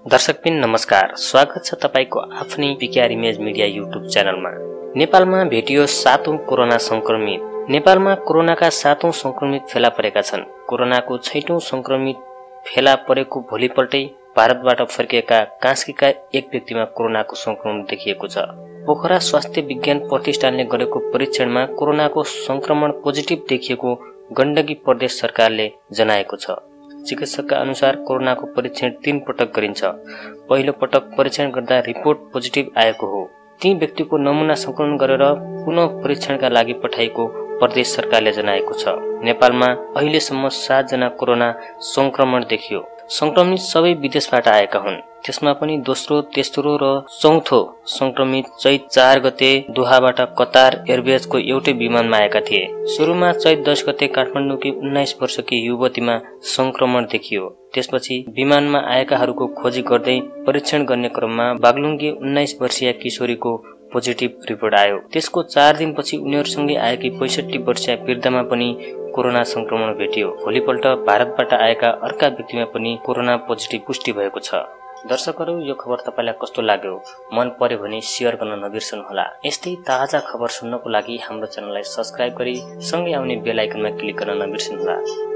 दर्शकबिन नमस्कार, स्वागत छ तपाईको आफ्नै पिकेआर इमेज मिडिया युट्युब च्यानलमा। नेपालमा भेटियो 7औं कोरोना संक्रमित। नेपालमा कोरोनाका 7औं संक्रमित फेला परेका छन्। कोरोनाको 6औं संक्रमित फेला परेको भोलिपल्टै भारतबाट फर्किएका कास्कीका एक व्यक्तिमा कोरोनाको संक्रमण देखिएको छ। पोखरा स्वास्थ्य विज्ञान प्रतिष्ठानले गरेको परीक्षणमा कोरोनाको संक्रमण पोजिटिभ देखिएको गण्डकी प्रदेश सरकारले जनाएको छ। चिकित्सकका अनुसार कोरोनाको परीक्षण 3 पटक गरिन्छ। पहिलो पटक परीक्षण गर्दा रिपोर्ट पोजिटिभ आएको हो। ती व्यक्तिको नमुना संकलन गरेर पुनः परीक्षणका लागि पठाइएको प्रदेश सरकारले जनाएको छ। नेपालमा अहिलेसम्म 7 जना कोरोना संक्रमण देखियो। संक्रमित सबै विदेशबाट आएका हुन्। त्यसमा पनि दोस्रो, तेस्रो र चौथो संक्रमित चैत 4 गते दोहाबाट कतार एयरवेजको एउटै विमानमा आएका थिए। सुरुमा चैत 10 गते काठमाडौँकी 19 वर्षकी युवतीमा संक्रमण देखियो। त्यसपछि विमानमा आएकाहरूको खोजी गर्दै परीक्षण गर्ने क्रममा बागलुङकी 19 वर्षीय किशोरीको पोजिटिभ रिपोर्ट आयो। त्यसको 4 दिनपछि उनीहरूसँगै आएकी 65 वर्षीय वृद्धमा पनि कोरोना संक्रमण भेटियो। भोलिपल्ट भारतबाट आएका अर्का व्यक्तिमा पनि कोरोना पोजिटिभ पुष्टि भएको छ। दर्शकहरू, यो खबर तपाईलाई कस्तो लाग्यो? मन पर्यो भने शेयर गर्न नबिर्सनुहोला। यस्तै ताजा खबर सुन्नको लागि हाम्रो च्यानललाई सब्स्क्राइब गरी सँगै आउने बेल आइकनमा क्लिक गर्न नबिर्सनुहोला।